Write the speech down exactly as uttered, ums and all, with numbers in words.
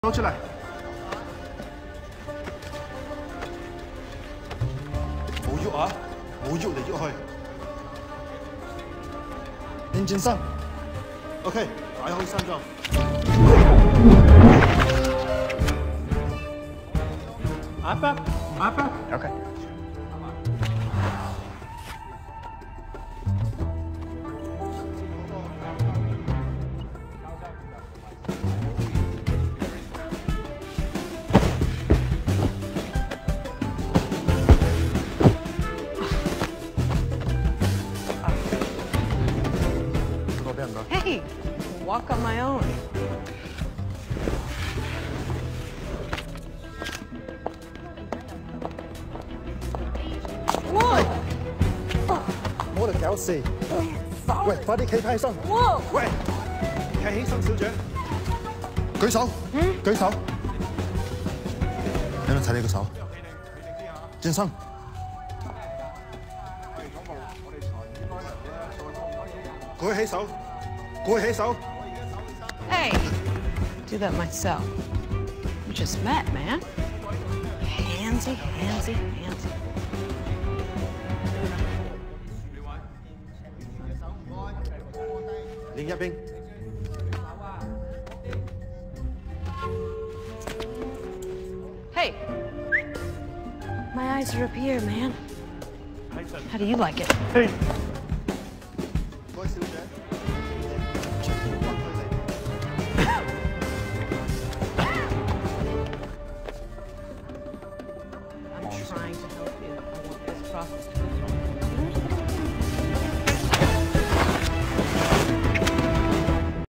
攞出嚟。冇喐啊！冇喐嚟喐去。認真身。OK， 擺好身裝。Up up up up。OK。 Hey, walk on my own. Whoa! 冇嚟搞事。喂，快啲企起身。 Whoa! 喂，企起身，小姐。舉手。嗯。舉手。有冇睇你個手？轉身。舉起手。舉起手。 Hey, do that myself. We just met, man. Handsy, handsy, handsy. Lên一邊。 Hey, my eyes are up here, man. How do you like it? Hey.